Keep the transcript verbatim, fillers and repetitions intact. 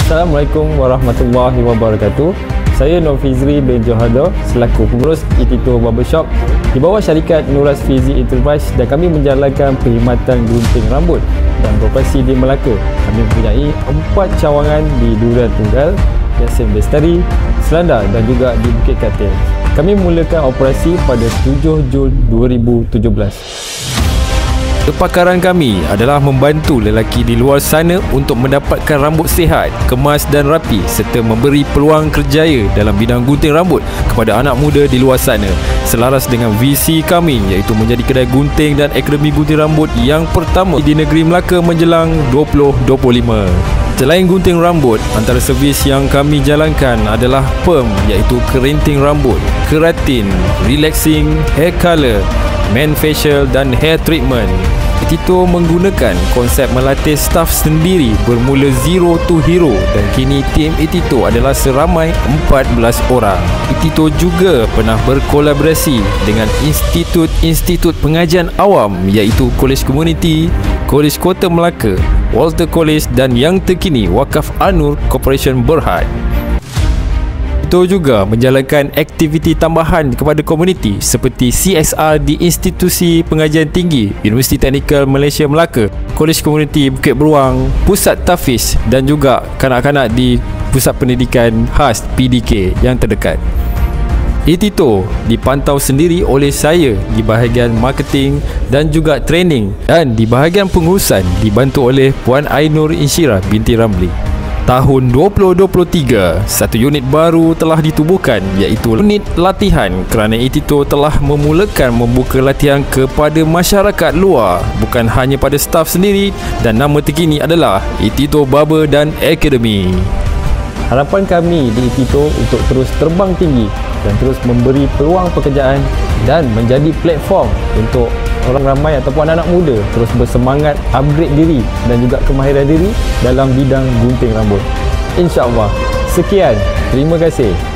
Assalamualaikum warahmatullahi wabarakatuh. Saya Nur Fizri bin Johada selaku pengurus Itito Barbershop di bawah syarikat Nuras Fizi Enterprise, dan kami menjalankan perkhidmatan gunting rambut dan beroperasi di Melaka. Kami mempunyai empat cawangan di Durian Tunggal, Yasin Bestari, Selanda dan juga di Bukit Katil. Kami memulakan operasi pada tujuh Jun dua ribu tujuh belas. Kepakaran kami adalah membantu lelaki di luar sana untuk mendapatkan rambut sihat, kemas dan rapi, serta memberi peluang kerjaya dalam bidang gunting rambut kepada anak muda di luar sana, selaras dengan visi kami iaitu menjadi kedai gunting dan akademi gunting rambut yang pertama di negeri Melaka menjelang dua ribu dua puluh lima. Selain gunting rambut, antara servis yang kami jalankan adalah perm iaitu kerinting rambut, keratin, relaxing, hair color, man facial dan hair treatment. Itito menggunakan konsep melatih staf sendiri bermula zero to hero, dan kini tim Itito adalah seramai empat belas orang. Itito juga pernah berkolaborasi dengan institut-institut pengajian awam iaitu Kolej Komuniti, Kolej Kota Melaka, Walter College dan yang terkini Wakaf An-Nur Corporation Berhad. Itito juga menjalankan aktiviti tambahan kepada komuniti seperti C S R di institusi pengajian tinggi Universiti Teknikal Malaysia Melaka, Kolej Komuniti Bukit Beruang, Pusat Tafiz dan juga kanak-kanak di Pusat Pendidikan Khas P D K yang terdekat. Itito dipantau sendiri oleh saya di bahagian marketing dan juga training, dan di bahagian pengurusan dibantu oleh Puan Ainur Insyirah binti Ramli. Tahun dua ribu dua puluh tiga, satu unit baru telah ditubuhkan iaitu unit latihan, kerana Itito telah memulakan membuka latihan kepada masyarakat luar, bukan hanya pada staf sendiri, dan nama terkini adalah Itito Barber dan Academy. Harapan kami di Itito untuk terus terbang tinggi dan terus memberi peluang pekerjaan dan menjadi platform untuk orang ramai ataupun anak muda terus bersemangat upgrade diri dan juga kemahiran diri dalam bidang gunting rambut. InsyaAllah. Sekian. Terima kasih.